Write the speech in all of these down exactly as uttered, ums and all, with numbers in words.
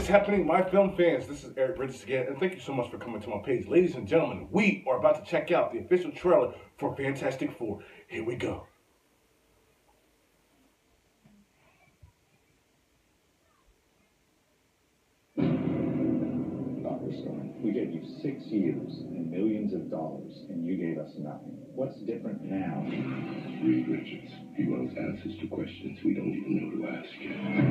happening, my film fans? This is Eric Bridges again, and thank you so much for coming to my page. Ladies and gentlemen, we are about to check out the official trailer for Fantastic Four. Here we go. Doctor Stone, we gave you six years and millions of dollars, and you gave us nothing. What's different now? Reed Richards. He wants answers to questions we don't even know to ask.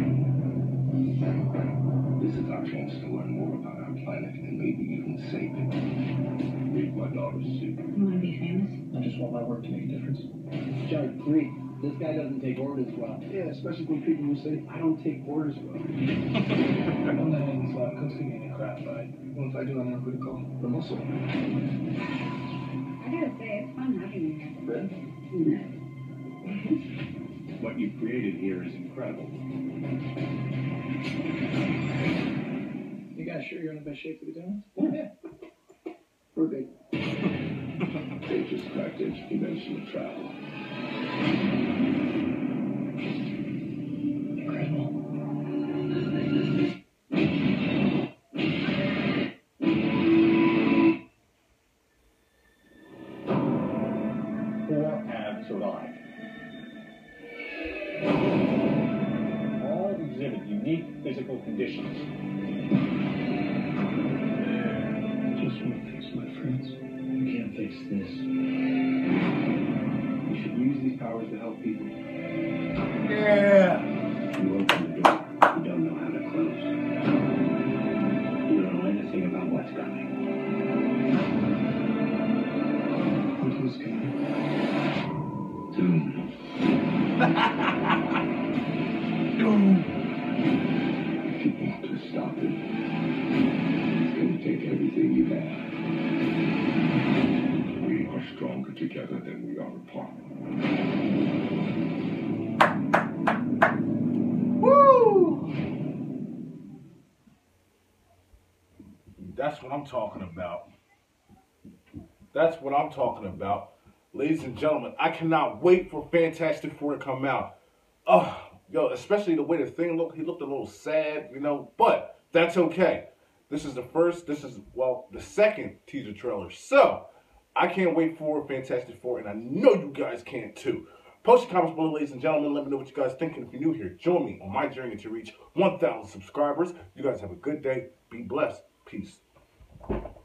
This is our chance to learn more about our planet and maybe even save it. Read my daughter's suit. You want to be famous? I just want my work to make a difference. Judge Creek, this guy doesn't take orders well. Yeah, especially when people who say, I don't take orders well. I'm not in this lab coasting any crap, but what if I do, I'm not going to call the muscle. I gotta say, it's fun having you here. What you've created here is incredible. You guys sure you're in the best shape for the demo? Yeah. We're good. They just cracked interdimensional travel. Incredible. Four have survived. All exhibit unique physical conditions. Just want to fix my friends. You can't fix this. You should use these powers to help people. Yeah. You open the door. You don't know how to close. You don't know anything about what's coming. What was coming? Doom. Doom. If you want to stop it, it's going to take everything you have. We are stronger together than we are apart. Woo! That's what I'm talking about. That's what I'm talking about. Ladies and gentlemen, I cannot wait for Fantastic Four to come out. Oh, yo, especially the way the thing looked. He looked a little sad, you know, but that's okay. This is the first, this is, well, the second teaser trailer. So, I can't wait for Fantastic Four, and I know you guys can too. Post your comments below, ladies and gentlemen. Let me know what you guys think. And if you're new here, join me on my journey to reach one thousand subscribers. You guys have a good day. Be blessed. Peace.